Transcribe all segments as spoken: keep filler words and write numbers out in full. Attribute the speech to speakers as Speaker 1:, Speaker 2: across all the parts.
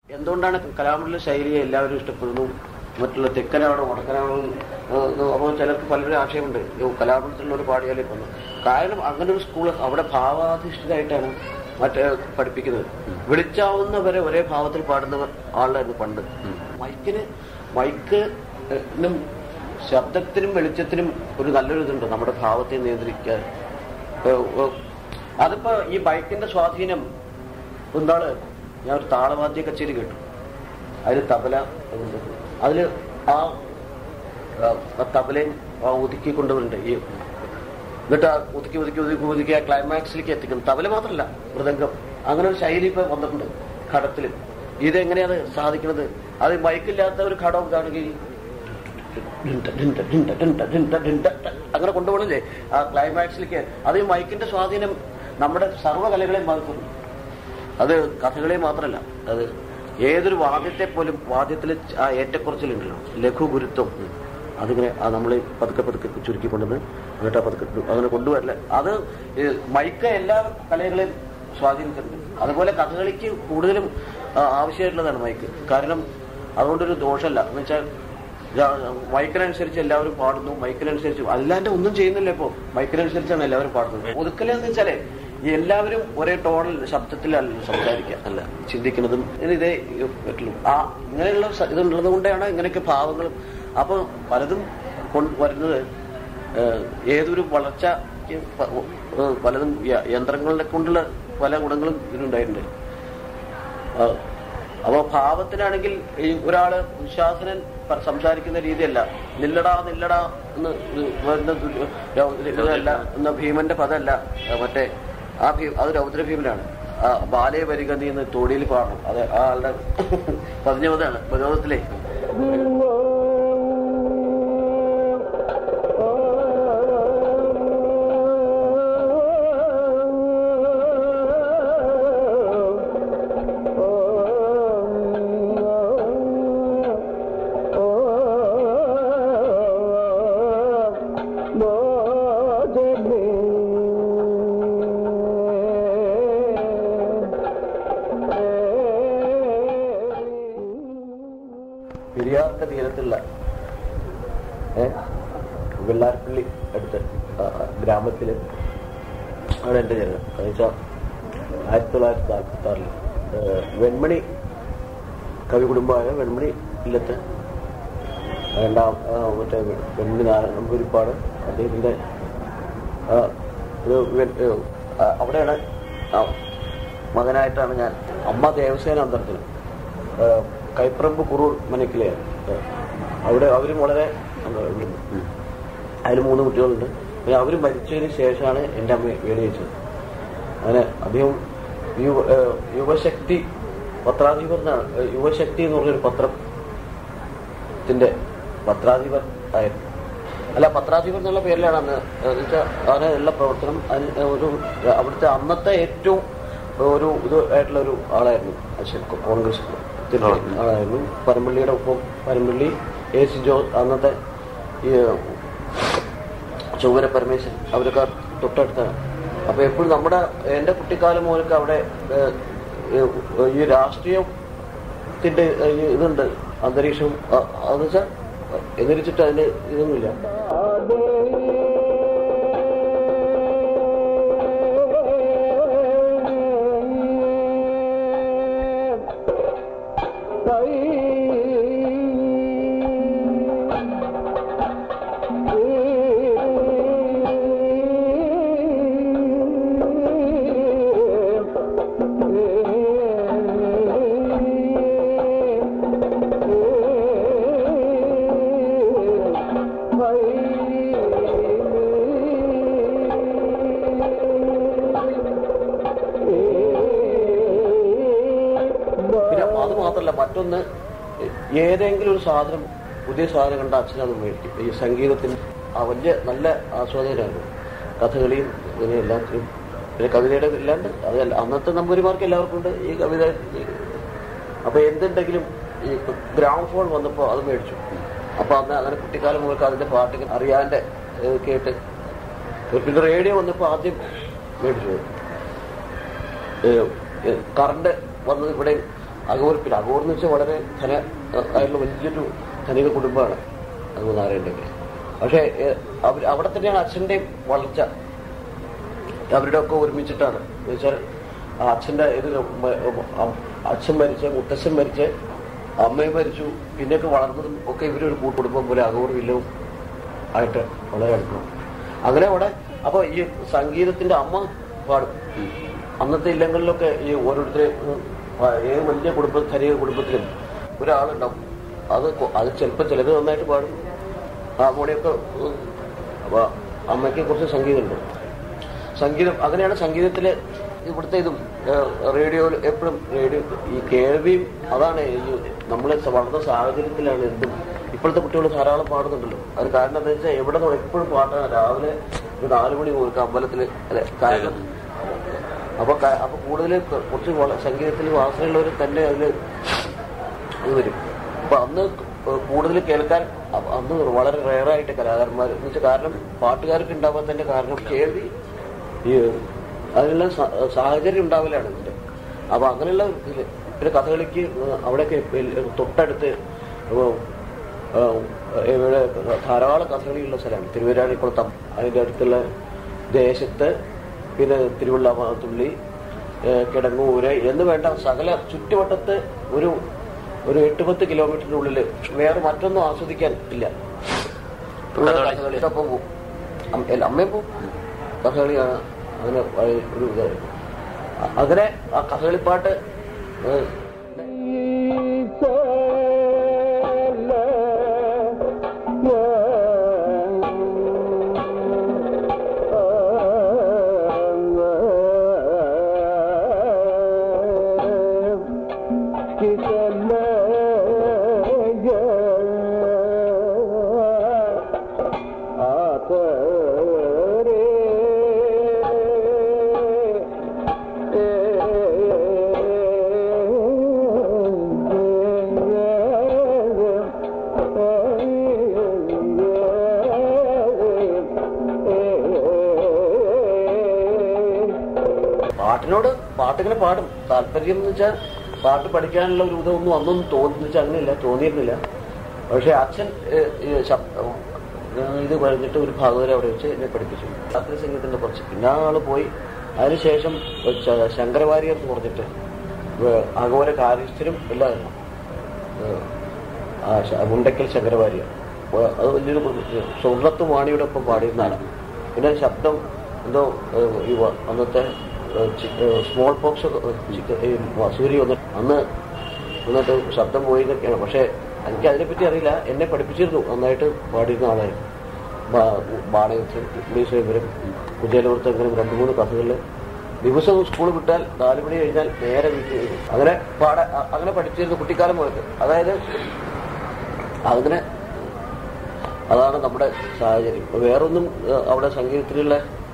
Speaker 1: എന്തുകൊണ്ടാണ് കലാമണ്ഡല ശൈലിയെ എല്ലാവരും ഇഷ്ടപ്പെടുന്നു, മറ്റുള്ള തെക്കനാണോ വടക്കനാണോ? അപ്പോൾ ചിലർക്ക് പലരും ആശയമുണ്ട് കലാമണ്ഡലത്തിലുള്ളവർ പാടിയാലേ വന്നു. കാരണം അങ്ങനെ ഒരു സ്കൂൾ അവിടെ ഭാവാധിഷ്ഠിതമായിട്ടാണ് മറ്റേ പഠിപ്പിക്കുന്നത്. വിളിച്ചാവുന്നവരെ ഒരേ ഭാവത്തിൽ പാടുന്നവർ ആളായിരുന്നു പണ്ട്. മൈക്കിന് മൈക്കിനും ശബ്ദത്തിനും വെളിച്ചത്തിനും ഒരു നല്ലൊരു ഇതുണ്ട് നമ്മുടെ ഭാവത്തെ നിയന്ത്രിക്കാൻ. അതിപ്പോ ഈ മൈക്കിന്റെ സ്വാധീനം ഒന്നാള് ഞാൻ ഒരു താളവാദ്യ കച്ചേരി കേട്ടു. അതിൽ തബല, അതില് ആ തബലയും ഒതുക്കി കൊണ്ടുവരുന്നുണ്ട്. ഈ എന്നിട്ട് ആ ഒതുക്കി ഒതുക്കി ഒതുക്കി ഒതുക്കി ആ ക്ലൈമാക്സിലേക്ക് എത്തിക്കുന്നു. തബല മാത്രമല്ല, മൃദംഗം, അങ്ങനെ ഒരു ശൈലി ഇപ്പൊ വന്നിട്ടുണ്ട് ഘടത്തില്. ഇതെങ്ങനെയാണ് സാധിക്കുന്നത്? അത് മൈക്കില്ലാത്ത ഒരു ഘടകം കാണുകയും അങ്ങനെ കൊണ്ടുപോകണില്ലേ ആ ക്ലൈമാക്സിലേക്ക്. അത് ഈ മൈക്കിന്റെ സ്വാധീനം നമ്മുടെ സർവ്വകലകളെയും ബാധിക്കുന്നു. അത് കഥകളെ മാത്രമല്ല, അത് ഏതൊരു വാദ്യത്തെ പോലും വാദ്യത്തിൽ ആ ഏറ്റക്കുറച്ചിലുണ്ടല്ലോ, ലഘു ഗുരുത്വം, അതിങ്ങനെ നമ്മൾ പതുക്കെ പതുക്കെ ചുരുക്കിക്കൊണ്ടെന്ന് എന്നിട്ട് പതുക്കെ അങ്ങനെ കൊണ്ടുവരില്ല. അത് മൈക്ക് എല്ലാ കലകളെയും സ്വാധീനിച്ചിട്ടുണ്ട്. അതുപോലെ കഥകളിക്ക് കൂടുതലും ആവശ്യമായിട്ടുള്ളതാണ് മൈക്ക്. കാരണം അതുകൊണ്ടൊരു ദോഷമല്ല എന്ന് വെച്ചാൽ മൈക്കിനനുസരിച്ച് എല്ലാവരും പാടുന്നു, മൈക്കിനനുസരിച്ച് അല്ലാണ്ട് ഒന്നും ചെയ്യുന്നില്ല. ഇപ്പോ മൈക്കിനനുസരിച്ചാണ് എല്ലാവരും പാടുന്നത്. ഒതുക്കലെന്ന് വെച്ചാലേ എല്ലാവരും ഒരേ ടോണിൽ ശബ്ദത്തിലല്ല സംസാരിക്കുക, അല്ല ചിന്തിക്കുന്നതും ഇതേ പറ്റുള്ളൂ. ആ ഇങ്ങനെയുള്ള ഇതുള്ളത് കൊണ്ടാണ് ഇങ്ങനെയൊക്കെ ഭാവങ്ങളും. അപ്പൊ പലതും വരുന്നത് ഏതൊരു വളർച്ച പലതും യന്ത്രങ്ങളെ കൊണ്ടുള്ള പല ഗുണങ്ങളും ഇതിനുണ്ടായിട്ടുണ്ട്. അപ്പൊ ഭാവത്തിനാണെങ്കിൽ ഈ ഒരാള് ദുശാസനൻ സംസാരിക്കുന്ന രീതിയല്ല, നില്ലടാ നില്ലടാ എന്ന് വരുന്ന ഇതല്ല എന്ന ഭീമന്റെ പദമല്ല. മറ്റേ ആ ഭീം അത് രൗദ്ര ഭീമനാണ്. ആ ബാലയെ വരിക നീ എന്ന് തോടിയിൽ പാടണം. അത് ആ ആളുടെ പതിഞ്ഞതാണ് വിനോദത്തിലെ. പെരിയാറിന്റെ തീരത്തുള്ള വെള്ളാരപ്പള്ളി അടുത്ത് ഗ്രാമത്തില് അവിടെ എന്റെ ജനനം എന്നുവെച്ചാൽ ആയിരത്തി തൊള്ളായിരത്തി നാൽപ്പത്തി ആറില് വെൺമണി കവി കുടുംബമായ വെൺമണി ഇല്ലത്ത് രണ്ടാം മറ്റേ വെൺമണി നാരായണപുരിപ്പാട് അദ്ദേഹത്തിന്റെ ഒരു അവിടെയാണ് മകനായിട്ടാണ് ഞാൻ. അമ്മ ദേവസേന അന്തരത്തിന് കൈപ്രമ്പ് കുറൂർ മനക്കിലെയാണ്. അവിടെ അവരും വളരെ അതിൽ മൂന്ന് കുട്ടികളുണ്ട്. പിന്നെ അവർ മരിച്ചതിന് ശേഷമാണ് എൻ്റെ അമ്മ വേണിയിച്ചത്. അങ്ങനെ അദ്ദേഹം യുവശക്തി പത്രാധിപർ എന്നാണ്, യുവശക്തി എന്ന് പറഞ്ഞൊരു പത്രത്തിന്റെ പത്രാധിപർ ആയിരുന്നു. അല്ല, പത്രാധിപർ എന്നുള്ള പേരിലാണ് അന്ന് വെച്ചാൽ അങ്ങനെ എല്ലാ പ്രവർത്തനം. അതിന് ഒരു അവിടുത്തെ അന്നത്തെ ഏറ്റവും ഒരു ഇത് ആയിട്ടുള്ള ഒരു ആളായിരുന്നു കോൺഗ്രസ് ആളായിരുന്നു. പരമ്പള്ളിയുടെ ഒപ്പം പരമ്പള്ളി, എ സി ജോ, അന്നത്തെ ഈ ചൊവ്വര പരമേശ്വരൻ, അവരൊക്കെ തൊട്ടടുത്താണ്. അപ്പൊ എപ്പോഴും നമ്മുടെ എന്റെ കുട്ടിക്കാലം മുതലൊക്കെ അവിടെ ഈ രാഷ്ട്രീയത്തിന്റെ ഇതുണ്ട്, അന്തരീക്ഷം. അതെന്ന് വെച്ചാൽ എതിരിച്ചിട്ട് അതിന് ഇതൊന്നുമില്ല. മറ്റൊന്ന്, ഏതെങ്കിലും ഒരു സാധനം പുതിയ സാധനം കണ്ട അച്ഛനത് മേടിക്കും. ഈ സംഗീതത്തിന് ആ വലിയ നല്ല ആസ്വാദകരാണ്. കഥകളിയും ഇങ്ങനെ എല്ലാത്തിനും. പിന്നെ കവിതയുടെ ഇല്ലാണ്ട് അത് അന്നത്തെ നമ്പൂരിമാർക്ക് എല്ലാവർക്കും ഉണ്ട് ഈ കവിത. അപ്പൊ എന്തുണ്ടെങ്കിലും ഈ ഗ്രാമഫോൺ വന്നപ്പോ അത് മേടിച്ചു. അപ്പൊ അന്ന് അങ്ങനെ കുട്ടിക്കാലം മുതൽക്ക് അതിന്റെ പാട്ട് അറിയാണ്ട് കേട്ട്. പിന്നെ റേഡിയോ വന്നപ്പോ ആദ്യം മേടിച്ചു. കറണ്ട് വന്നത് ഇവിടെ അഗോർ. പിന്നെ അഗോർ എന്ന് വെച്ചാൽ വളരെ ധന ആയിട്ടുള്ള വലിയൊരു ധനിക കുടുംബമാണ് അഗോർ നാരായണൻ്റെ. പക്ഷേ അവർ അവിടെ തന്നെയാണ് അച്ഛൻ്റെയും വളർച്ച. അവരുടെ ഒക്കെ ഒരുമിച്ചിട്ടാണ് എന്ന് വെച്ചാൽ അച്ഛൻ്റെ ഇത് അച്ഛൻ മരിച്ച്, മുത്തച്ഛൻ മരിച്ച്, അമ്മയും മരിച്ചു, പിന്നെയൊക്കെ വളർന്നതും ഒക്കെ ഇവരൊരു കൂട്ടുകുടുംബം പോലെ അഗോർ വില്ലവും ആയിട്ട് വളരെ അടുക്കും. അങ്ങനെ അവിടെ അപ്പോൾ ഈ സംഗീതത്തിന്റെ അമ്മ പാടും. അന്നത്തെ ഇല്ലങ്ങളിലൊക്കെ ഈ ഓരോരുത്തരെ ഏത് വലിയ കുടുംബ ധനിക കുടുംബത്തിലും ഒരാളുണ്ടാവും. അത് അത് ചിലപ്പോൾ ചിലത് നന്നായിട്ട് പാടും, ഹാർമോണിയൊക്കെ. അപ്പോൾ അമ്മയ്ക്ക് കുറച്ച് സംഗീതമുണ്ട്. സംഗീതം അങ്ങനെയാണ് സംഗീതത്തില് ഇവിടുത്തെ ഇതും റേഡിയോയിൽ എപ്പോഴും റേഡിയോ ഈ കേൾവിയും അതാണ്. ഈ നമ്മൾ വളർന്ന സാഹചര്യത്തിലാണ് എന്തും. ഇപ്പോഴത്തെ കുട്ടികൾ ധാരാളം പാടുന്നുണ്ടല്ലോ. അത് കാരണം എന്താ വെച്ചാൽ എവിടെ നിന്ന് എപ്പോഴും പാട്ടാണ്. രാവിലെ ഒരു നാലു മണി മുതൽ അമ്പലത്തിൽ അല്ലെ കാരണം. അപ്പൊ അപ്പൊ കൂടുതൽ കുറച്ച് സംഗീതത്തിൽ വാസനയുള്ളവർ തന്നെ അതില് ഇത് വരും. അപ്പൊ അന്ന് കൂടുതൽ കേൾക്കാൻ അന്ന് വളരെ റെയറായിട്ട് കലാകാരന്മാർ എന്ന് വെച്ചാൽ കാരണം പാട്ടുകാർക്ക് ഉണ്ടാവാൻ തന്നെ കാരണം കേൾവി ഈ അതിനുള്ള സാഹചര്യം ഉണ്ടാവില്ലാണ് ഇതിന്റെ. അപ്പൊ അങ്ങനെയുള്ള ഇതില് പിന്നെ കഥകളിക്ക് അവിടെയൊക്കെ തൊട്ടടുത്ത് ഇവിടെ ധാരാളം കഥകളിയുള്ള സ്ഥലമാണ് തിരുവരാണിക്കുളത്തം. അതിന്റെ അടുത്തുള്ള ദേശത്ത് പിന്നെ തിരുവള്ളാമത്തുള്ളി, കിടങ്ങൂര് എന്ന് വേണ്ട സകല ചുറ്റുവട്ടത്ത് ഒരു ഒരു എട്ട് പത്ത് കിലോമീറ്ററിനുള്ളിൽ വേറെ മറ്റൊന്നും ആസ്വദിക്കാൻ ഇല്ല. കഥകളിയൊപ്പം പോവും, അമ്മയും പോവും. കഥകളിയാണ് അങ്ങനെ ഒരു ഇതായിരുന്നു. അങ്ങനെ ആ കഥകളിപ്പാട്ട് പാട്ടിനോട് പാട്ടിങ്ങനെ പാടും. താല്പര്യം എന്ന് വെച്ചാൽ പാട്ട് പഠിക്കാനുള്ള ഒരു ഇതൊന്നും അന്നൊന്നും തോന്നുന്നു വെച്ചാൽ അങ്ങനെയില്ല, തോന്നിയിരുന്നില്ല. പക്ഷെ അച്ഛൻ ഇത് കഴിഞ്ഞിട്ട് ഒരു ഭാഗവതരെ അവിടെ വെച്ച് എന്നെ പഠിപ്പിച്ചു ശാസ്ത്രീയ സംഗീതത്തിന്റെ കുറച്ച്. പിന്നെ ആള് പോയി. അതിനുശേഷം ശങ്കരവാര്യർ എന്ന് പറഞ്ഞിട്ട് അഗോര കാര്യസ്ഥരും എല്ലാവരും മുണ്ടക്കൽ ശങ്കരവാര്യർ, അത് വലിയൊരു സുഹൃത്ത് വാണിയുടെ ഒപ്പം പാടിയിരുന്നാണ്. പിന്നെ ശബ്ദം എന്തോ ഈ അന്നത്തെ സ്മോൾ പോക്സ് സൂര്യ വന്നിട്ട് അന്ന് വന്നിട്ട് ശബ്ദം പോയി എന്നൊക്കെയാണ്. പക്ഷെ എനിക്ക് അതിനെപ്പറ്റി അറിയില്ല. എന്നെ പഠിപ്പിച്ചിരുന്നു, നന്നായിട്ട് പാടിയിരുന്ന ആളായിരുന്നു. ബാണയത്തിൽ ഉള്ളീശ്വരം കുചേലവൃത്തം ഇങ്ങനെ രണ്ടു മൂന്ന് കഥകളിൽ ദിവസവും സ്കൂൾ വിട്ടാൽ നാലു മണി കഴിഞ്ഞാൽ നേരെ വീട്ടിൽ വരും. അങ്ങനെ പാട അങ്ങനെ പഠിച്ചിരുന്നു കുട്ടിക്കാലം മുതൽ. അതായത് അങ്ങനെ അതാണ് നമ്മുടെ സാഹചര്യം. വേറൊന്നും അവിടെ സംഗീതത്തിലുള്ള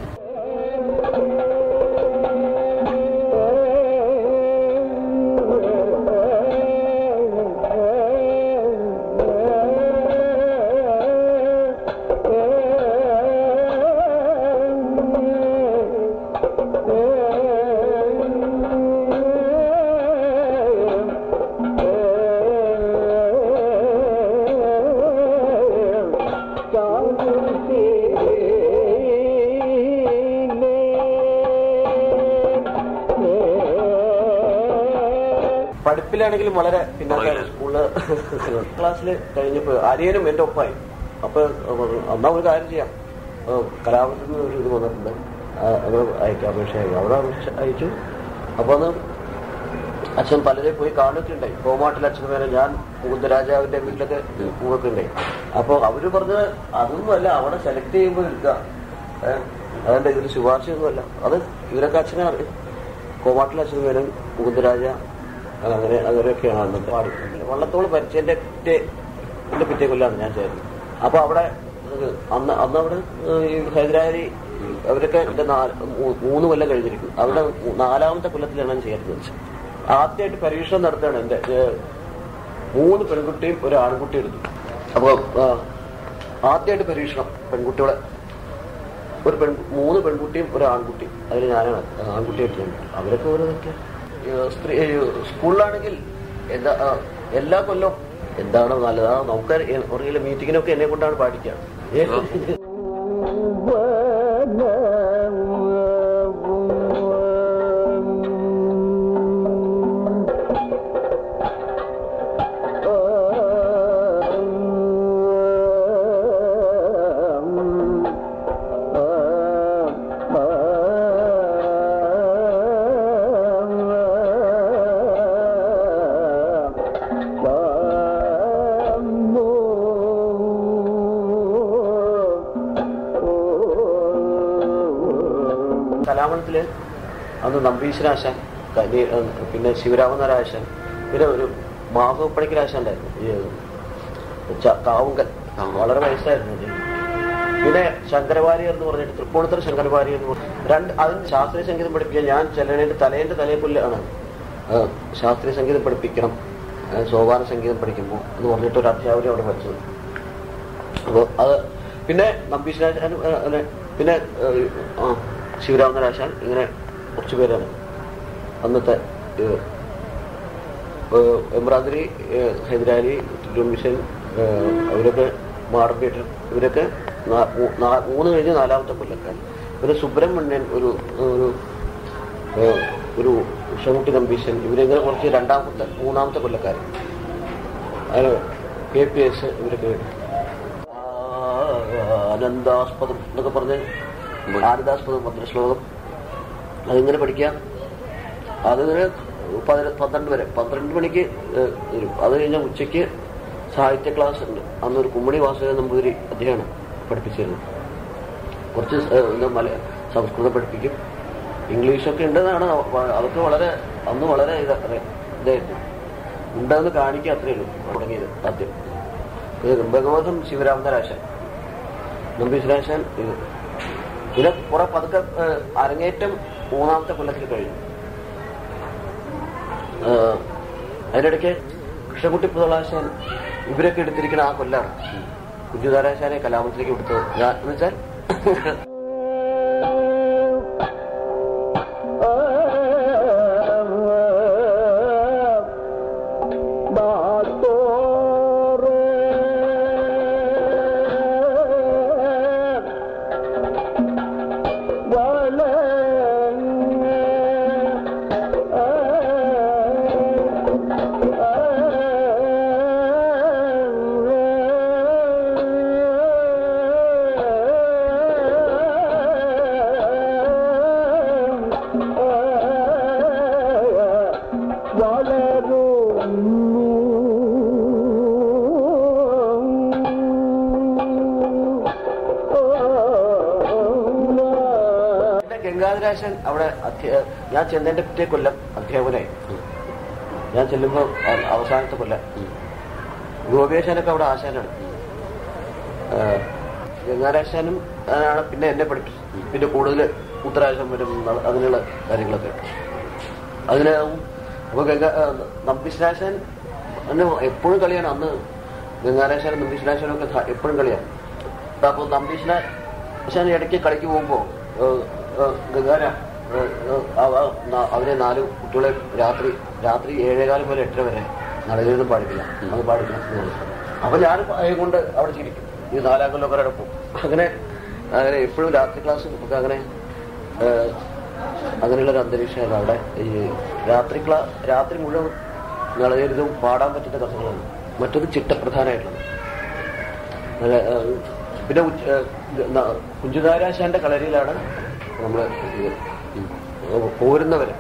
Speaker 1: പഠിപ്പിലാണെങ്കിലും വളരെ പിന്നാലെ. സ്കൂളില് ക്ലാസ്സിൽ കഴിഞ്ഞപ്പോ അരിയനും എന്റെ ഒപ്പായി. അപ്പൊ എന്നാ ഒരു കാര്യം ചെയ്യാം, കലാപത്തിന് ഒരു ഇത് വന്നിട്ടുണ്ട്, അവർ അയക്കാം അപേക്ഷ അവിടെ അപേക്ഷ അയച്ചു. അപ്പൊ അന്ന് അച്ഛൻ പലരെ പോയി കാണുകയുണ്ടായി. കോമാട്ടിൽ അച്ഛൻ വരെ ഞാൻ മുകുന്ദരാജാവിന്റെ വീട്ടിലൊക്കെ പോവൊക്കെ ഉണ്ടായി. അപ്പൊ അവര് പറഞ്ഞത് അതൊന്നുമല്ല, അവിടെ സെലക്ട് ചെയ്യുമ്പോൾ എടുക്കുക, അതിന്റെ ഇതിൽ ശുപാർശയൊന്നുമല്ല. അത് ഇവരൊക്കെ അച്ഛനെ അറിയും. കോമാട്ടിൽ അച്ഛൻ വരും, മുകുന്ദരാജ, അങ്ങനെ അങ്ങനെയൊക്കെയാണ് അന്നത്തെ പാടി. വള്ളത്തോൾ പരിചയന്റെ പിറ്റേ എന്റെ പിറ്റേ കൊല്ലാണ് ഞാൻ ചേർന്നത്. അപ്പൊ അവിടെ അന്ന് അന്ന് അവിടെ ഈ ഹൈദരാബാദി അവരൊക്കെ എന്റെ മൂന്ന് കൊല്ലം കഴിഞ്ഞിരിക്കും. അവിടെ നാലാമത്തെ കൊല്ലത്തിലാണ് ഞാൻ ചേർന്നത്. ആദ്യമായിട്ട് പരീക്ഷണം നടത്തുകയാണ്. എന്റെ മൂന്ന് പെൺകുട്ടിയും ഒരു ആൺകുട്ടി എടുത്തു. അപ്പൊ ആദ്യമായിട്ട് പരീക്ഷണം പെൺകുട്ടികളെ ഒരു പെൺ മൂന്ന് പെൺകുട്ടിയും ഒരു ആൺകുട്ടി, അതിൽ ഞാനാണ് ആൺകുട്ടിയായിട്ട്. അവരൊക്കെ ഓരോന്നൊക്കെ സ്ത്രീ സ്കൂളിലാണെങ്കിൽ എന്താ എല്ലാ കൊല്ലവും എന്താണ് നല്ലത് നമുക്ക് ഒരു മീറ്റിങ്ങിനൊക്കെ എന്നെ കൊണ്ടാണ് പാടിക്കുക. കലാമണ്ഡലത്തില് അന്ന് നമ്പീശ്വരാശാൻ, പിന്നെ ശിവരാമനാരാശാൻ, പിന്നെ ഒരു മാധവപ്പണിക്കരാശാൻ ഉണ്ടായിരുന്നു, ഈ കാവുങ്കൽ, വളരെ വയസ്സായിരുന്നു. പിന്നെ ശങ്കരവാര്യർ എന്ന് പറഞ്ഞിട്ട് തൃപ്പൂണിത്തറ ശങ്കരവാര്യർ എന്ന് പറഞ്ഞ രണ്ട് അതിന് ശാസ്ത്രീയ സംഗീതം പഠിപ്പിക്കാൻ ഞാൻ ചെല്ലണേന്റെ തലേന്റെ തലേക്കൊല്ലാണ് ശാസ്ത്രീയ സംഗീതം പഠിപ്പിക്കണം, സോപാന സംഗീതം പഠിക്കുമ്പോൾ എന്ന് പറഞ്ഞിട്ട് ഒരു അധ്യാപനം അവിടെ പഠിച്ചത്. അപ്പോൾ അത് പിന്നെ നമ്പീശ്വരാശാൻ, പിന്നെ ശിവരാമനാരാശാൻ, ഇങ്ങനെ കുറച്ചു പേരാണ് അന്നത്തെ എംബ്രാന്തിരി, ഹൈദരാലി, മിഷൻ, അവരൊക്കെ മാടൻ തിയേറ്റർ, ഇവരൊക്കെ മൂന്ന് കഴിഞ്ഞ് നാലാമത്തെ കൊല്ലക്കാരൻ. പിന്നെ സുബ്രഹ്മണ്യൻ, ഒരു ഒരു ഉഷകുട്ടി നമ്പീശൻ, ഇവരിങ്ങനെ കുറച്ച് രണ്ടാമത്തെ മൂന്നാമത്തെ കൊല്ലക്കാരൻ. അത് കെ പി എസ്, ഇവരൊക്കെ ആനന്ദാസ്പദം എന്നൊക്കെ പറഞ്ഞ് ആനന്ദാസ്പദം ഭദ്രശ്ലോകം അതിങ്ങനെ പഠിക്കാം. അതിങ്ങനെ പന്ത്രണ്ട് വരെ പന്ത്രണ്ട് മണിക്ക് വരും. അത് കഴിഞ്ഞാൽ ഉച്ചയ്ക്ക് സാഹിത്യ ക്ലാസ് ഉണ്ട്. അന്നൊരു കുമ്മണി വാസുദേവൻ നമ്പൂതിരി അദ്ദേഹമാണ് പഠിപ്പിച്ചിരുന്നത്. കുറച്ച് മല സംസ്കൃതം പഠിപ്പിക്കും, ഇംഗ്ലീഷൊക്കെ ഉണ്ടെന്നാണ്. അതൊക്കെ വളരെ അന്ന് വളരെ ഇതായിരുന്നു, ഉണ്ടെന്ന് കാണിക്കുക അത്രയേ ഉള്ളൂ തുടങ്ങിയത് ആദ്യം. ഭഗവതം ശിവരാമനാരാശാൻ, നമ്പീശ്വരാശാൻ, ഇത് പിന്നെ കുറെ പതുക്കെ അരങ്ങേറ്റം മൂന്നാമത്തെ കൊല്ലത്തിൽ കഴിഞ്ഞു. അതിനിടയ്ക്ക് കൃഷ്ണകുട്ടി പുതളാശാൻ ഇവരൊക്കെ എടുത്തിരിക്കുന്ന ആ കൊല്ലാണ് കുഞ്ഞുതാരാശാനെ കലാമത്തിലേക്ക് കൊടുത്തത്. ഞാൻ എന്ന് വെച്ചാൽ ഗംഗാധരാശൻ അവിടെ ഞാൻ ചെന്നതിന്റെ പിറ്റേ കൊല്ലം അധ്യാപനായി. ഞാൻ ചെല്ലുമ്പോ അവസാനത്തെ കൊല്ലം ഗോപിയാശാനൊക്കെ അവിടെ ആശാനാണ്. ഗംഗാധരാശാനും ആണ് പിന്നെ എന്നെ പഠിപ്പിച്ചു. പിന്നെ കൂടുതൽ ഉത്തരാശം വരും അതിനുള്ള കാര്യങ്ങളൊക്കെ അതിന്. അപ്പൊ ഗംഗാ നമ്പീശ്വരാശാൻ അന്ന് എപ്പോഴും കളിയാണ്. അന്ന് ഗംഗാധരാശാനും നമ്പീശ്വരാശാനും ഒക്കെ എപ്പോഴും കളിയാണ്. അപ്പൊ നമ്പീശ്വരാശാൻ ഇടയ്ക്ക് കളിക്ക് പോകുമ്പോ ഗംഗാര അവരെ നാല് കുട്ടികളെ രാത്രി രാത്രി ഏഴേകാലം മുതൽ എട്ടര വരെ നടയിലൊന്നും പാടിക്കില്ല, അത് പാടില്ല. അപ്പൊ ഞാൻ കൊണ്ട് അവിടെ ചിരിക്കും, ഈ നാലാം കൊല്ലമൊക്കെ അവിടെ പോകും. അങ്ങനെ അങ്ങനെ എപ്പോഴും രാത്രി ക്ലാസ് ഒക്കെ അങ്ങനെ അങ്ങനെയുള്ളൊരു അന്തരീക്ഷമായിരുന്നു അവിടെ. ഈ രാത്രി ക്ലാ രാത്രി മുഴുവൻ നളചരിതവും പാടാൻ പറ്റുന്ന കഥകളാണ്. മറ്റൊരു ചിട്ടപ്രധാനമായിട്ടുള്ളത്. പിന്നെ കുഞ്ചുതാരാശാന്റെ കളരിയിലാണ് നമ്മള് പോരുന്നവര്.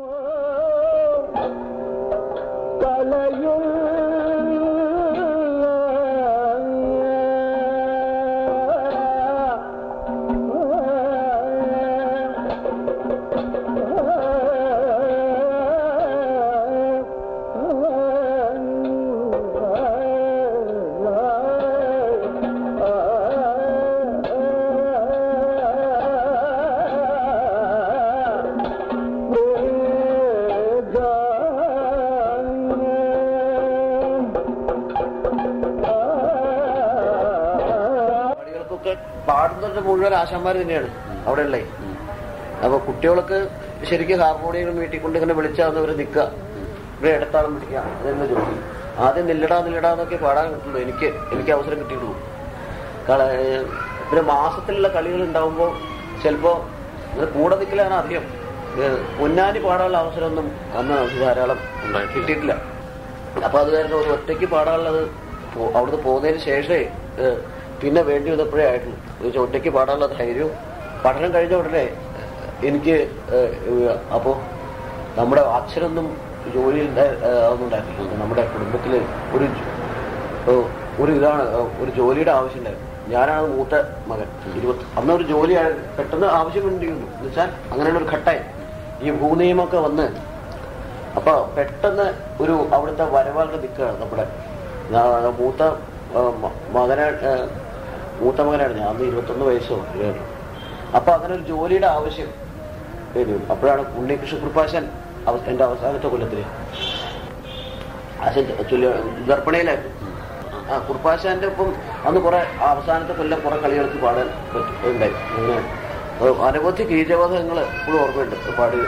Speaker 1: പാടുന്നവരുടെ മുഴുവൻ ആശാന്മാർ തന്നെയാണ് അവിടെ ഉള്ളത്. അപ്പൊ കുട്ടികൾക്ക് ശരിക്കും ഹാർമോണിയം വീട്ടിൽ കൊണ്ട് ഇങ്ങനെ വിളിച്ചാന്നവര് നിൽക്കുക. ഇവിടെ ഇടത്താളം പിടിക്കുക, അതെന്നെ ജോലി. ആദ്യം നില്ലടാ നില്ലടാന്നൊക്കെ പാടാൻ കിട്ടുള്ളൂ, എനിക്ക് എനിക്ക് അവസരം കിട്ടിയിട്ടുള്ളൂ. പിന്നെ മാസത്തിലുള്ള കളികൾ ഉണ്ടാവുമ്പോൾ ചിലപ്പോ കൂടെ നിൽക്കലാണ് അധികം. പൊന്നാനി പാടാനുള്ള അവസരമൊന്നും അന്ന് ധാരാളം കിട്ടിയിട്ടില്ല. അപ്പൊ അത് കാരണം ഒരു ഒറ്റയ്ക്ക് പാടാനുള്ളത് അവിടുന്ന് പോകുന്നതിന് ശേഷമേ പിന്നെ വേണ്ടി വന്നപ്പോഴേ ആയിട്ടുള്ളൂ. ഒറ്റയ്ക്ക് പാടാനുള്ള ധൈര്യവും പഠനം കഴിഞ്ഞ ഉടനെ എനിക്ക് അപ്പോ നമ്മുടെ അച്ഛനൊന്നും ജോലി ഒന്നും ഉണ്ടായിരുന്നില്ല. നമ്മുടെ കുടുംബത്തില് ഒരു ഒരു ഇതാണ് ഒരു ജോലിയുടെ ആവശ്യം ഉണ്ടായിരുന്നു. ഞാനാണ് മൂത്ത മകൻ. ഇരുപത്തി അന്ന് ഒരു ജോലി പെട്ടെന്ന് ആവശ്യം വേണ്ടിയിരുന്നു എന്ന് വെച്ചാൽ അങ്ങനെയുള്ള ഒരു ഘട്ടമായി ഈ ഭൂനിയമൊക്കെ വന്ന്. അപ്പൊ പെട്ടെന്ന് ഒരു അവിടുത്തെ വരവാൾക്ക് നിൽക്കുകയാണ് നമ്മുടെ മൂത്ത മകന മൂത്ത മകനാണ് ഞാൻ. അന്ന് ഇരുപത്തൊന്ന് വയസ്സോ ആണ്. അപ്പൊ അങ്ങനെ ഒരു ജോലിയുടെ ആവശ്യം വരും. അപ്പോഴാണ് ഉണ്ണികൃഷ്ണ കുറുപ്പാശൻ എന്റെ അവസാനത്തെ കൊല്ലത്തില് അച്ഛൻ ഗർഭിണിയിലായിരുന്നു. ആ കുറുപ്പാശാന്റെ ഒപ്പം അന്ന് കുറെ അവസാനത്തെ കൊല്ലം കുറെ കളികൾക്ക് പാടാൻ ഉണ്ടായി. അങ്ങനെ അനവധി കീചവാദങ്ങൾ ഇപ്പോഴും ഓർമ്മയുണ്ട്. പാടി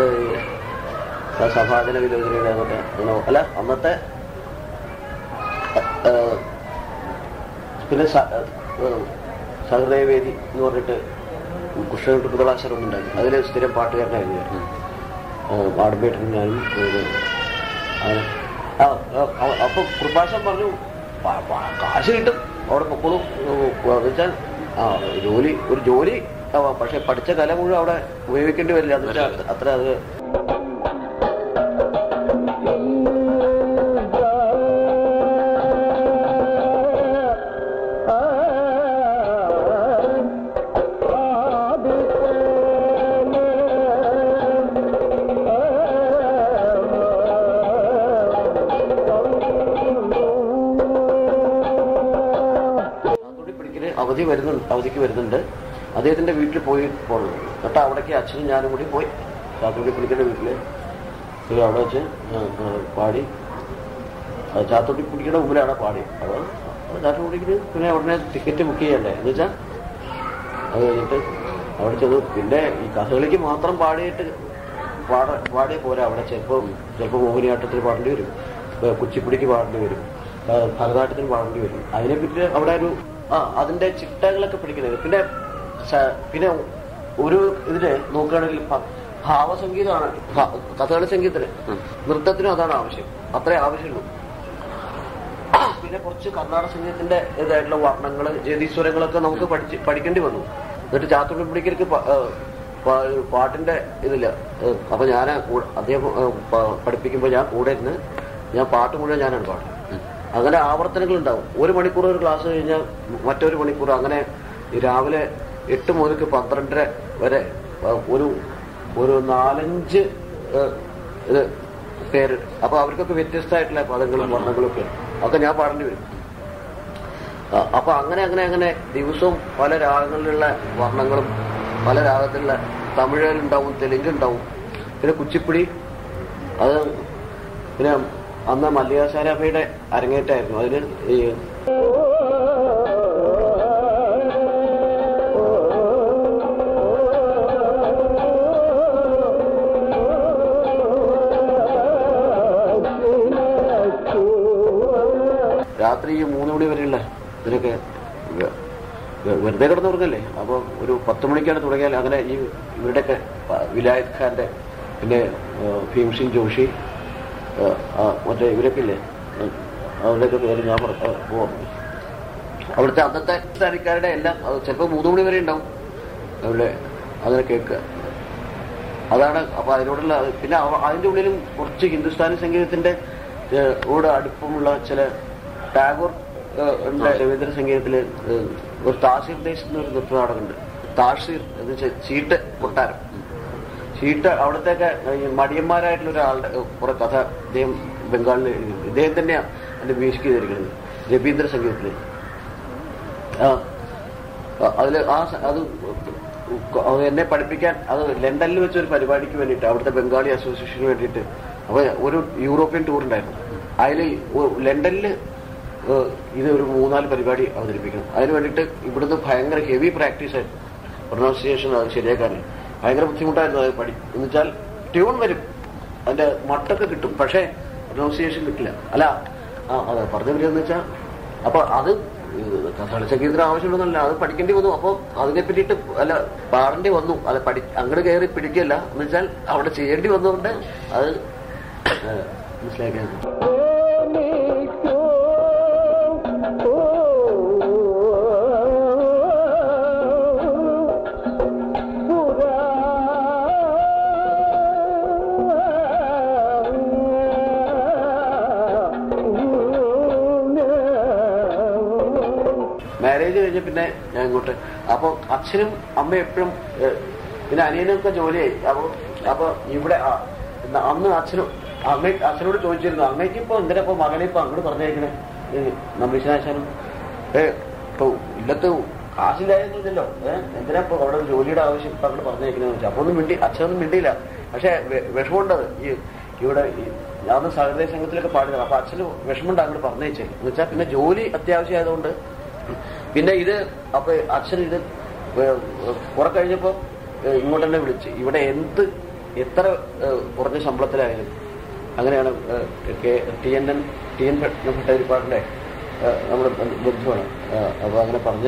Speaker 1: സഭാജന വിരോചനയുടെ അതൊക്കെ അല്ല അന്നത്തെ. പിന്നെ സഹൃദയവേദി എന്ന് പറഞ്ഞിട്ട് കൃഷ്ണൻകുട്ടി പുതളാശ്വരം ഉണ്ടായി. അതിൽ സ്ഥിരം പാട്ടുകാരനായിരുന്നു ആടുമ്പേട്ടനും ഞാനും. അപ്പൊ കുറുപ്പാശൻ പറഞ്ഞു കാശ് കിട്ടും അവിടെ പൊക്കോളും എന്ന് വെച്ചാൽ ആ ജോലി ഒരു ജോലി പക്ഷെ പഠിച്ച കല മുഴുവൻ അവിടെ ഉപയോഗിക്കേണ്ടി വരില്ല എന്ന് വെച്ചാൽ അത്ര അത് അവധി വരുന്നുണ്ട് അവധിക്ക് വരുന്നുണ്ട്. അദ്ദേഹത്തിന്റെ വീട്ടിൽ പോയി പോകുന്നത്. എന്നിട്ട് അവിടേക്ക് അച്ഛനും ഞാനും കൂടി പോയി ചാത്തുകുടി പുളിക്കന്റെ വീട്ടില് അവിടെ വെച്ച് പാടി. ചാത്തുകുടി പുളിക്കയുടെ മുമ്പിലാണ് പാടി. അത് ചാത്തുകുടിക്ക് പിന്നെ ഉടനെ ടിക്കറ്റ് ബുക്ക് ചെയ്യണ്ടേ എന്ന് വെച്ചാൽ അത് കഴിഞ്ഞിട്ട് അവിടെ ചെന്ന് പിന്നെ ഈ കഥകളിക്ക് മാത്രം പാടിയിട്ട് പാട പാടിയ പോരാ. അവിടെ ചിലപ്പോൾ ചിലപ്പോൾ മോഹിനിയാട്ടത്തിന് പാടേണ്ടി വരും, കുച്ചിപ്പുടിക്ക് പാടേണ്ടി വരും, ഭരതനാട്യത്തിന് പാടേണ്ടി വരും. അതിനെപ്പറ്റി അവിടെ ഒരു ആ അതിന്റെ ചിട്ടകളൊക്കെ പിടിക്കുന്നത്. പിന്നെ പിന്നെ ഒരു ഇതില് നോക്കുകയാണെങ്കിൽ ഭാവസംഗീതമാണ് കഥകളി സംഗീതത്തിന്. നൃത്തത്തിനും അതാണ് ആവശ്യം, അത്രേ ആവശ്യമുള്ളൂ. പിന്നെ കുറച്ച് കർണാടക സംഗീതത്തിന്റെ ഇതായിട്ടുള്ള വർണ്ണങ്ങള് ജതീശ്വരങ്ങളൊക്കെ നമുക്ക് പഠിച്ച് പഠിക്കേണ്ടി വന്നു. എന്നിട്ട് ചാത്തുകുടി പുളിക്കർക്ക് പാട്ടിന്റെ ഇതില്ല. അപ്പൊ ഞാൻ അദ്ദേഹം പഠിപ്പിക്കുമ്പോൾ ഞാൻ കൂടെ ഇരുന്ന് ഞാൻ പാട്ട് മുഴുവൻ ഞാനാണ് പാടും. അങ്ങനെ ആവർത്തനങ്ങൾ ഉണ്ടാവും. ഒരു മണിക്കൂർ ഒരു ക്ലാസ് കഴിഞ്ഞാൽ മറ്റൊരു മണിക്കൂർ, അങ്ങനെ രാവിലെ എട്ട് മുതൽക്ക് പന്ത്രണ്ടര വരെ ഒരു ഒരു നാലഞ്ച് ഇത് പേര്. അപ്പൊ അവർക്കൊക്കെ വ്യത്യസ്തമായിട്ടുള്ള പദങ്ങളും വർണ്ണങ്ങളും ഒക്കെ ഒക്കെ ഞാൻ പാടേണ്ടി വരും. അപ്പൊ അങ്ങനെ അങ്ങനെ അങ്ങനെ ദിവസവും പല രാഗങ്ങളിലുള്ള വർണ്ണങ്ങളും പല രാഗത്തിലുള്ള തമിഴിലുണ്ടാവും, തെലുങ്കുണ്ടാവും, പിന്നെ കുച്ചിപ്പുടി. അത് പിന്നെ അന്ന് മല്ലികാശാരാഭയുടെ അരങ്ങേറ്റായിരുന്നു. അതിന് ഈ രാത്രി ഈ മൂന്ന് മണി വരെയുള്ള ഇതിനൊക്കെ വെറുതെ കിടന്നുറങ്ങല്ലേ. അപ്പൊ ഒരു പത്ത് മണിക്കാണ് തുടങ്ങിയാൽ അങ്ങനെ ഈ ഇവരുടെയൊക്കെ വിലായത് ഖാന്റെ പിന്നെ ഭീംസിംഗ് ജോഷി മറ്റേ ഇവരൊക്കെ ഇല്ലേ അവരുടെയൊക്കെ പേര് ഞാൻ പോവാം. അവിടുത്തെ അന്നത്തെ സ്ഥാനിക്കാരുടെ എല്ലാം ചിലപ്പോൾ മൂന്ന് മണി വരെ ഉണ്ടാവും അവിടെ അങ്ങനെ കേൾക്കുക. അതാണ് അപ്പൊ അതിനോടുള്ള. പിന്നെ അതിന്റെ ഉള്ളിലും കുറച്ച് ഹിന്ദുസ്ഥാനി സംഗീതത്തിന്റെ ഓട് അടുപ്പമുള്ള ചില ടാഗോർ രവീന്ദ്ര സംഗീതത്തില് ഒരു താഷീർ ദേശ് എന്നൊരു നൃത്ത നാടകമുണ്ട്. താഷീർ എന്ന് വെച്ചാൽ ചീട്ട് കൊട്ടാരം. ചീട്ട് അവിടത്തേക്ക് മടിയന്മാരായിട്ടുള്ള ഒരാളുടെ കുറെ കഥ ഇദ്ദേഹം ബംഗാളിൽ എഴുതി. ഇദ്ദേഹം തന്നെയാണ് അതിന്റെ മ്യൂസിക് ചെയ്തിരിക്കുന്നത് രവീന്ദ്ര സംഗീതത്തില്. അതില് ആ അത് എന്നെ പഠിപ്പിക്കാൻ അത് ലണ്ടനിൽ വെച്ച ഒരു പരിപാടിക്ക് വേണ്ടിയിട്ട് അവിടുത്തെ ബംഗാളി അസോസിയേഷന് വേണ്ടിയിട്ട് അപ്പൊ ഒരു യൂറോപ്യൻ ടൂർ ഉണ്ടായിരുന്നു. അതിൽ ലണ്ടനിൽ ഇത് ഒരു മൂന്നാല് പരിപാടി അവതരിപ്പിക്കണം. അതിന് വേണ്ടിയിട്ട് ഇവിടുന്ന് ഭയങ്കര ഹെവി പ്രാക്ടീസ് ആയിരുന്നു. പ്രൊനൗൺസിയേഷൻ അത് ശരിയാക്കാറില്ല. ഭയങ്കര ബുദ്ധിമുട്ടായിരുന്നു അത് പഠി എന്ന് വെച്ചാൽ ട്യൂൺ വരും, അതിന്റെ മട്ടൊക്കെ കിട്ടും, പക്ഷേ പ്രൊനൗൺസിയേഷൻ കിട്ടില്ല. അല്ല ആ അതെ പറഞ്ഞ പറ്റിയെന്ന് വെച്ചാൽ അപ്പൊ അത് കഥകളി സംഗീതത്തിന് ആവശ്യമുണ്ടെന്നല്ല, അത് പഠിക്കേണ്ടി വന്നു. അപ്പൊ അതിനെ പറ്റിയിട്ട് അല്ല പാടേണ്ടി വന്നു. അത് പഠി അങ്ങോട്ട് കയറി പിടിക്കല്ല എന്ന് വെച്ചാൽ അവിടെ ചെയ്യേണ്ടി വന്നതുകൊണ്ട് അത് മനസ്സിലാക്കിയത്. മാരേജ് കഴിഞ്ഞ പിന്നെ ഞാൻ ഇങ്ങോട്ട് അപ്പൊ അച്ഛനും അമ്മയും എപ്പോഴും പിന്നെ അനിയനൊക്കെ ജോലിയായി. അപ്പൊ അപ്പൊ ഇവിടെ അന്ന് അച്ഛനും അമ്മ അച്ഛനോട് ചോദിച്ചിരുന്നു, അമ്മയ്ക്ക് ഇപ്പൊ എന്തിനാ ഇപ്പൊ മകനെ ഇപ്പൊ അങ്ങോട്ട് പറഞ്ഞേക്കണേ നമ്പീശനാശാനും ഏ ഇപ്പൊ ഇല്ലത്ത് കാശില്ലായിരുന്നില്ലല്ലോ ഏഹ് എന്തിനാ ഇപ്പൊ അവിടെ ജോലിയുടെ ആവശ്യം ഇപ്പൊ അങ്ങോട്ട് പറഞ്ഞേക്കണെന്ന് വെച്ചാൽ അപ്പൊ ഒന്നും മിണ്ടി അച്ഛനൊന്നും മിണ്ടിയില്ല. പക്ഷെ വിഷമമുണ്ടത് ഈ ഇവിടെ ഞാൻ സഹൃദയ സംഘത്തിലൊക്കെ പാടുന്നത്. അപ്പൊ അച്ഛന് വിഷമമുണ്ട് അങ്ങോട്ട് പറഞ്ഞേച്ചേ എന്ന് വെച്ചാൽ പിന്നെ ജോലി അത്യാവശ്യമായതുകൊണ്ട്. പിന്നെ ഇത് അപ്പൊ അച്ഛൻ ഇത് കുറെ കഴിഞ്ഞപ്പോ ഇങ്ങോട്ട് തന്നെ വിളിച്ച് ഇവിടെ എന്ത് എത്ര കുറഞ്ഞ ശമ്പളത്തിലായാലും അങ്ങനെയാണ് T N N T N ഭട്ടതിരിപ്പാടിന്റെ നമ്മുടെ ബന്ധുവാണ്. അപ്പൊ അങ്ങനെ പറഞ്ഞ്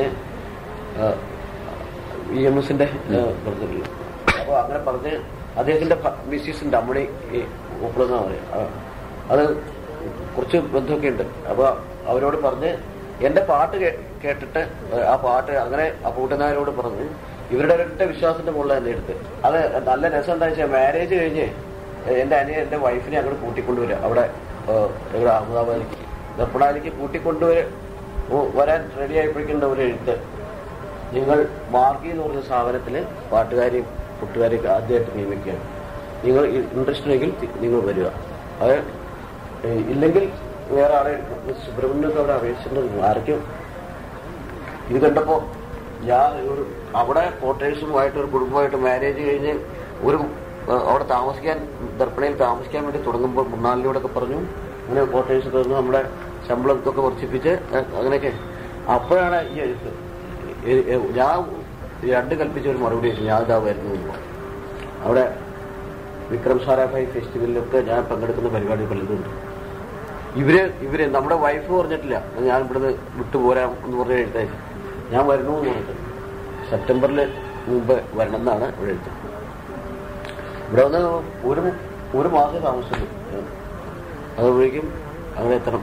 Speaker 1: ഇ എം എസിന്റെ പറഞ്ഞിട്ടുള്ളൂ. അപ്പൊ അങ്ങനെ പറഞ്ഞ് അദ്ദേഹത്തിന്റെ മിസ്സിസിന്റെ അമ്മണി ഒപ്പിടുന്ന പറയാം. അത് കുറച്ച് ബന്ധമൊക്കെ ഉണ്ട്. അപ്പൊ അവരോട് പറഞ്ഞ് എന്റെ പാട്ട് കേട്ടിട്ട് ആ പാട്ട് അങ്ങനെ അപ്പൂട്ടനാരോട് പറഞ്ഞ് ഇവരുടെ ഒരൊറ്റ വിശ്വാസത്തിന്റെ മുകളിൽ തന്നെ എടുത്ത് അത് നല്ല രസം എന്താ വെച്ചാൽ മാരേജ് കഴിഞ്ഞ് എന്റെ അനിയൻ എന്റെ വൈഫിനെ അങ്ങോട്ട് കൂട്ടിക്കൊണ്ടുവരിക അവിടെ ഇവിടെ അഹമ്മദാബാദിലേക്ക് ദർപ്പണാലിക്ക് കൂട്ടിക്കൊണ്ടുവര വരാൻ റെഡി ആയപ്പോഴേക്കുണ്ട് ഒരു എഴുത്ത്, നിങ്ങൾ മാർഗി എന്ന് പറഞ്ഞ സ്ഥാപനത്തില് പാട്ടുകാരെയും കൂട്ടുകാരെയൊക്കെ ആദ്യമായിട്ട് നിയമിക്കുകയാണ്, നിങ്ങൾ ഇൻട്രസ്റ്റ് ഉണ്ടെങ്കിൽ നിങ്ങൾ വരിക, അത് ഇല്ലെങ്കിൽ വേറെ ആളെ സുബ്രഹ്മണ്യൊക്കെ അവിടെ അപേക്ഷിച്ചിട്ടുണ്ട്. ആരൊക്കെയോ ഇത് കണ്ടപ്പോ ഞാൻ ഒരു അവിടെ കോട്ടേഴ്സുമായിട്ട് ഒരു കുടുംബമായിട്ട് മാരേജ് കഴിഞ്ഞ് ഒരു അവിടെ താമസിക്കാൻ ദർപ്പണയിൽ താമസിക്കാൻ വേണ്ടി തുടങ്ങുമ്പോൾ മുന്നാലിനോടൊക്കെ പറഞ്ഞു അങ്ങനെ കോട്ടേഴ്സ് തന്നു നമ്മുടെ ശമ്പളത്തൊക്കെ വർദ്ധിപ്പിച്ച് അങ്ങനെയൊക്കെ. അപ്പോഴാണ് ഈ എഴുത്ത് ഞാൻ രണ്ട് കൽപ്പിച്ച ഒരു മറുപടി വെച്ചു, ഞാൻ ഇതാ വരുന്നു. അവിടെ വിക്രം സാരാഭായ് ഫെസ്റ്റിവലിലൊക്കെ ഞാൻ പങ്കെടുക്കുന്ന പരിപാടി പലതുണ്ട്. ഇവര് ഇവര് നമ്മുടെ വൈഫ് പറഞ്ഞിട്ടില്ല ഞാൻ ഇവിടുന്ന് വിട്ടുപോരാം എന്ന് പറഞ്ഞ എഴുത്തയച്ചു. ഞാൻ വരണു എന്ന് പറഞ്ഞിട്ട് സെപ്റ്റംബറിൽ മുമ്പ് വരണം എന്നാണ് ഇവിടെ എഴുത്ത്. ഇവിടെ വന്ന് ഒരു ഒരു മാസം താമസിച്ചു. അതുവഴേക്കും അങ്ങനെ എത്തണം.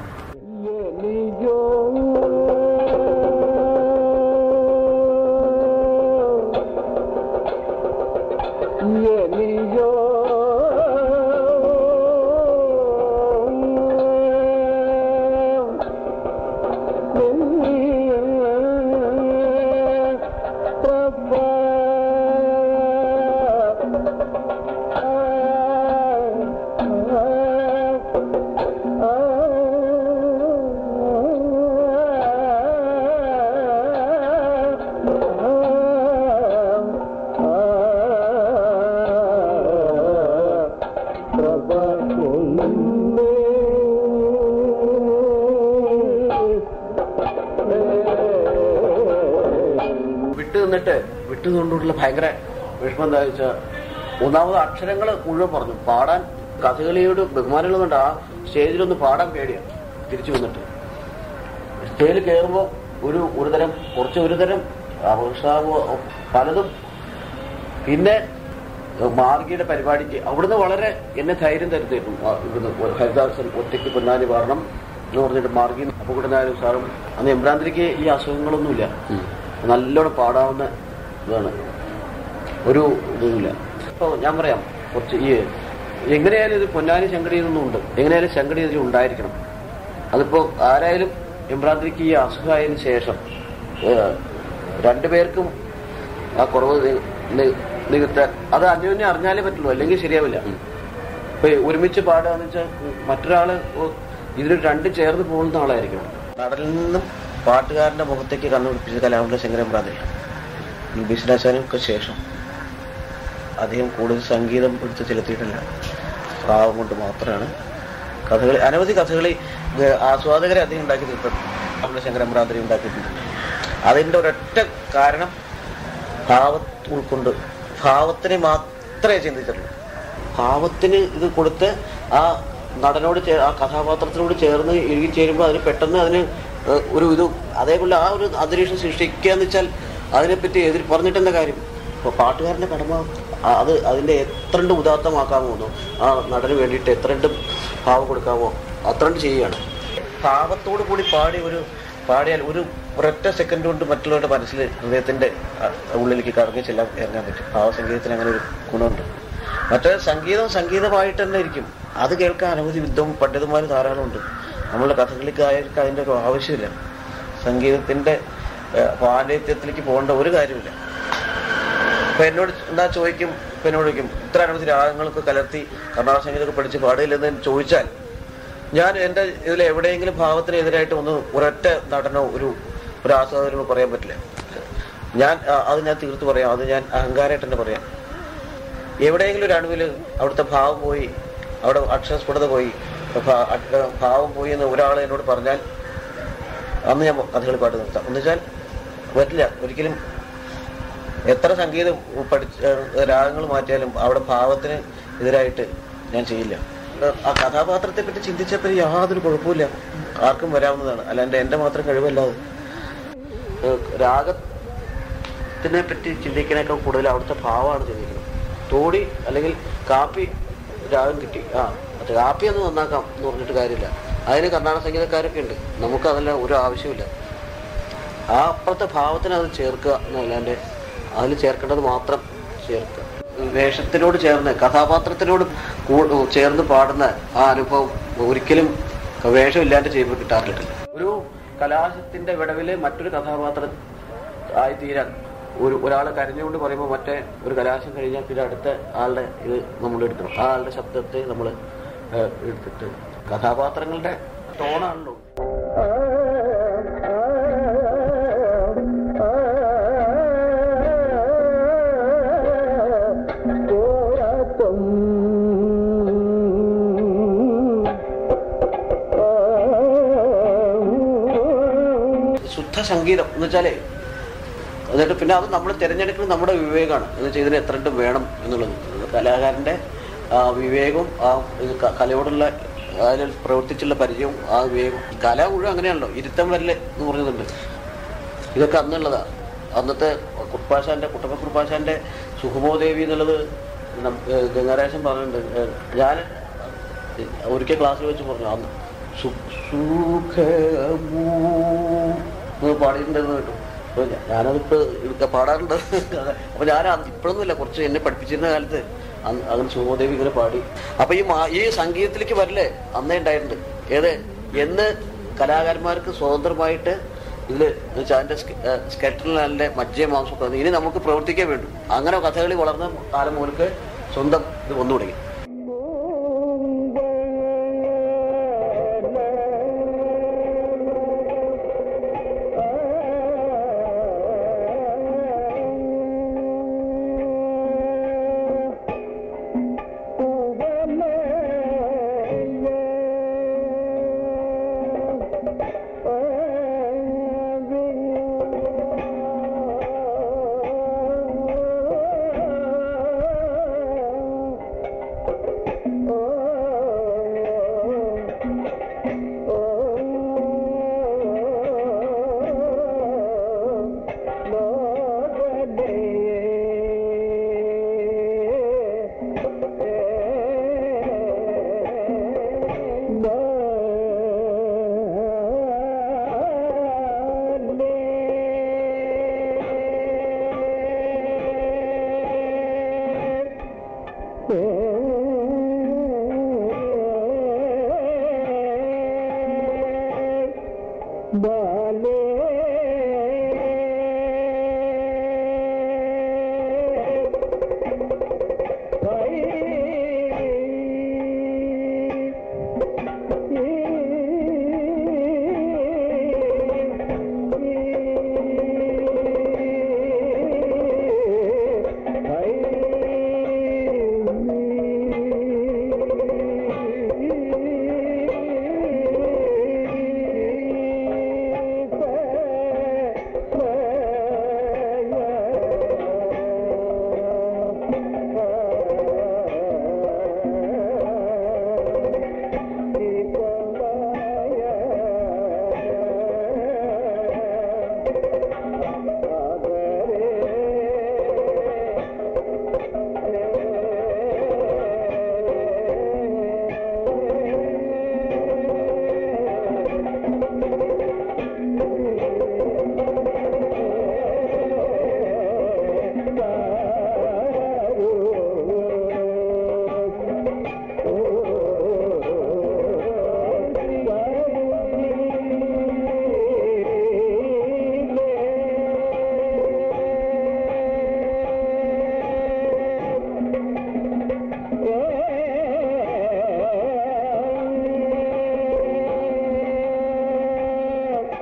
Speaker 1: വിട്ടു നിന്നിട്ട് വിട്ടു നിന്നുകൊണ്ടുള്ള ഭയങ്കര വിഷമം എന്താ വെച്ചാൽ ഒന്നാമത് അക്ഷരങ്ങൾ മുഴുവൻ പറഞ്ഞു. പാടാൻ കഥകളിയോട് ബഹുമാനങ്ങളൊന്നുണ്ട്. ആ സ്റ്റേജിലൊന്ന് പാടാൻ പേടിയാണ്. തിരിച്ചു വന്നിട്ട് സ്റ്റേജിൽ കയറുമ്പോൾ ഒരു ഒരു തരം കുറച്ച് ഒരു തരം അവസാവോ പലതും. പിന്നെ മാർഗിയുടെ പരിപാടിക്ക് അവിടുന്ന് വളരെ എന്നെ ധൈര്യം തരുത്തായിരുന്നു. ഇവിടുന്ന് ഹരിദാസൻ ഒറ്റയ്ക്ക് പൊന്നാനി പാടണം എന്ന് പറഞ്ഞിട്ട് മാർഗി അപ്പുകുട്ടനാരും സാറും അന്ന് എംബ്രാന്തിരിക്ക് ഈ അസുഖങ്ങളൊന്നുമില്ല, നല്ലോണം പാടാവുന്ന ഇതാണ്, ഒരു ഇതുമില്ല. അപ്പോൾ ഞാൻ പറയാം കുറച്ച് ഈ എങ്ങനെയായാലും ഇത് പൊന്നാനി ശങ്കടിയൊന്നും ഉണ്ട്, എങ്ങനെയായാലും ശങ്കടി ഇതിൽ ഉണ്ടായിരിക്കണം. അതിപ്പോ ആരായാലും എംബ്രാന്തിരിക്ക് ഈ അസുഖമായതിനു ശേഷം രണ്ടുപേർക്കും ആ കുറവ് നികത്താൻ അത് അന്യോന്യം അറിഞ്ഞാലേ പറ്റുള്ളൂ, അല്ലെങ്കിൽ ശരിയാവില്ല. ഇപ്പൊ ഒരുമിച്ച് പാടുകയെന്ന് വെച്ചാൽ മറ്റൊരാള് ഇതിൽ രണ്ടും ചേർന്ന് പോകുന്ന ആളായിരിക്കണം. നടനിൽ നിന്നും പാട്ടുകാരന്റെ മുഖത്തേക്ക് കണ്ണുപിടിപ്പിച്ച കലാമണ്ഡലം ശങ്കരമ്പ്രാന്തിരി ബിസിനാശാനൊക്കെ ശേഷം അധികം കൂടുതൽ സംഗീതം എടുത്ത് ചെലുത്തിയിട്ടില്ല. ഭാവം കൊണ്ട് മാത്രമാണ് കഥകളി, അനവധി കഥകളി ആസ്വാദകരെ അധികം ഉണ്ടാക്കി തീർത്തിട്ടുണ്ട്. ശങ്കരമ്പ്രാന്തിരി ഉണ്ടാക്കിയിട്ടുണ്ട്. അതിന്റെ ഒരൊറ്റ കാരണം ഭാവം ഉൾക്കൊണ്ട് ഭാവത്തിനെ മാത്രമേ ചിന്തിച്ചിട്ടുള്ളൂ. ഭാവത്തിന് ഇത് കൊടുത്ത് ആ നടനോട് ചേ ആ കഥാപാത്രത്തിനോട് ചേർന്ന് ഇഴുകി ചേരുമ്പോൾ അതിന് പെട്ടെന്ന് അതിന് ഒരു ഇത് അതേപോലെ ആ ഒരു അന്തരീക്ഷം സൃഷ്ടിക്കുക എന്ന് വെച്ചാൽ അതിനെപ്പറ്റി എതിർ പറഞ്ഞിട്ടെന്താ കാര്യം. ഇപ്പോൾ പാട്ടുകാരൻ്റെ കടമ അത് അതിൻ്റെ എത്രണ്ട് ഉദാത്തമാക്കാമോ, ആ നടന് വേണ്ടിയിട്ട് എത്രണ്ട് ഭാവം കൊടുക്കാമോ അത്രണ്ട് ചെയ്യുകയാണ്. ഭാവത്തോടു കൂടി പാടി ഒരു പാടിയാൽ ഒരു ഒരൊറ്റ സെക്കൻഡ് കൊണ്ട് മറ്റുള്ളവരുടെ മനസ്സിൽ ഹൃദയത്തിൻ്റെ ഉള്ളിലേക്ക് കറങ്ങി ചെല്ലാൻ ഇറങ്ങാൻ പറ്റും. ഭാവസംഗീതത്തിന് അങ്ങനെ ഒരു ഗുണമുണ്ട്. മറ്റേ സംഗീതം സംഗീതമായിട്ട് തന്നെ ഇരിക്കും. അത് കേൾക്കാൻ അനവധി വിദ്വം പണ്ഡിതന്മാർ ധാരാളമുണ്ട്. നമ്മളുടെ കഥകളിക്കാർക്ക് അതിൻ്റെ ഒരു ആവശ്യമില്ല. സംഗീതത്തിൻ്റെ പാണ്ഡിത്യത്തിലേക്ക് പോകേണ്ട ഒരു കാര്യമില്ല. ഇപ്പം എന്നോട് എന്താ ചോദിക്കും, ഇപ്പം എന്നോട് ചോദിക്കും ഇത്ര അനവധി രാഗങ്ങളൊക്കെ കലർത്തി കർണാടക സംഗീതമൊക്കെ പഠിച്ച് പാടില്ലെന്ന് ചോദിച്ചാൽ ഞാൻ എൻ്റെ ഇതിൽ എവിടെയെങ്കിലും ഭാവത്തിനെതിരായിട്ട് ഒന്ന് ഒരൊറ്റ നടനോ ഒരു ഒരു ആസ്വാദനമോ പറയാൻ പറ്റില്ല. ഞാൻ അത് ഞാൻ തീർത്ത് പറയാം. അത് ഞാൻ അഹങ്കാരമായിട്ട് തന്നെ പറയാം. എവിടെയെങ്കിലും ഒരു അണുവിൽ അവിടുത്തെ ഭാവം പോയി, അവിടെ അക്ഷരസ്ഫുടത പോയി, ഭാവം പോയി എന്ന് ഒരാൾ എന്നോട് പറഞ്ഞാൽ അന്ന് ഞാൻ കഥകളി പാട്ട് നിർത്താം. എന്ന് വെച്ചാൽ പറ്റില്ല ഒരിക്കലും. എത്ര സംഗീതം പഠിച്ച രാഗങ്ങൾ മാറ്റിയാലും അവിടെ ഭാവത്തിന് എതിരായിട്ട് ഞാൻ ചെയ്യില്ല. ആ കഥാപാത്രത്തെ പറ്റി ചിന്തിച്ചപ്പോൾ യാതൊരു കുഴപ്പമില്ല, ആർക്കും വരാവുന്നതാണ്. അല്ലാണ്ട് എൻ്റെ മാത്രം കഴിവല്ലാതെ. രാഗത്തിനെ പറ്റി ചിന്തിക്കുന്നതിനേക്കാൾ കൂടുതൽ അവിടുത്തെ ഭാവമാണ് ചിന്തിക്കുന്നത്. തോടി അല്ലെങ്കിൽ കാപ്പി രാഗം കിട്ടി, ആ അത് കാപ്പി ഒന്ന് നന്നാക്കാം എന്ന് പറഞ്ഞിട്ട് കാര്യമില്ല. അതിന് കർണാടക സംഗീതക്കാരൊക്കെ ഉണ്ട്. നമുക്ക് അതെല്ലാം ഒരു ആവശ്യമില്ല. ആ അപ്പുറത്തെ ഭാവത്തിന് അത് ചേർക്കുക എന്നല്ലാണ്ട് അതിൽ ചേർക്കേണ്ടത് മാത്രം ചേർക്കുക. വേഷത്തിനോട് ചേർന്ന് കഥാപാത്രത്തിനോട് ചേർന്ന് പാടുന്ന ആ അനുഭവം ഒരിക്കലും വേഷമില്ലാണ്ട് ചെയ്യുമ്പോൾ കിട്ടാറില്ല. ഒരു കലാശത്തിന്റെ വിടവില് മറ്റൊരു കഥാപാത്രം ആയി തീരാൻ ഒരു ഒരാൾ കരഞ്ഞുകൊണ്ട് പറയുമ്പോൾ മറ്റേ ഒരു കലാശം കഴിഞ്ഞാൽ പിന്നെ അടുത്ത ആളുടെ ഇത് നമ്മൾ എടുക്കണം. ആ ആളുടെ ശബ്ദത്തെ നമ്മൾ എടുത്തിട്ട് കഥാപാത്രങ്ങളുടെ ടോണാണല്ലോ. ശുദ്ധ സംഗീതം എന്ന് വെച്ചാലേ എന്നിട്ട് പിന്നെ അത് നമ്മൾ തിരഞ്ഞെടുക്കുന്നത് നമ്മുടെ വിവേകമാണ്. എന്ന് വെച്ചാൽ ഇതിന് എത്ര വേണം എന്നുള്ളത് കലാകാരൻ്റെ ആ വിവേകവും ആ കലയോടുള്ള അതിൽ പ്രവർത്തിച്ചുള്ള പരിചയവും ആ വിവേകവും. കല മുഴുവൻ അങ്ങനെയാണല്ലോ. ഇരുത്തം വരല് എന്ന് പറഞ്ഞതുണ്ട്. ഇതൊക്കെ അന്നുള്ളതാണ്. അന്നത്തെ കുർപ്പാശാൻ്റെ കുട്ടപ്പ കുർപ്പാശാൻ്റെ സുഖമോദേവി എന്നുള്ളത് ഗംഗാരാശൻ പറഞ്ഞിട്ടുണ്ട്. ഞാൻ ഒരിക്കൽ ക്ലാസ്സിൽ വെച്ച് പറഞ്ഞു അന്ന് സുഖമോ പാടിയിട്ടുണ്ടെന്ന് കേട്ടു. അപ്പോൾ ഞാനതിപ്പോൾ പാടാറുണ്ട്. അപ്പോൾ ഞാൻ ഇപ്പോഴൊന്നുമില്ല, കുറച്ച് എന്നെ പഠിപ്പിച്ചിരുന്ന കാലത്ത് അങ്ങനെ സുഖമോദേവി ഇങ്ങനെ പാടി. അപ്പോൾ ഈ ഈ സംഗീതത്തിലേക്ക് വരില്ലേ അന്നേ ഉണ്ടായിട്ടുണ്ട്. ഏത് എന്ന് കലാകാരന്മാർക്ക് സ്വതന്ത്രമായിട്ട് ഇതിൽ വെച്ചാൽ അതിൻ്റെ സ്കെൽറ്ററിലെ മജ്ജയും മാംസമൊക്കെ ഇനി നമുക്ക് പ്രവർത്തിക്കാൻ വേണ്ടു. അങ്ങനെ കഥകളി വളർന്ന കാലം മുതൽക്ക് സ്വന്തം ഇത് വന്നു തുടങ്ങി.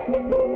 Speaker 2: Thank you.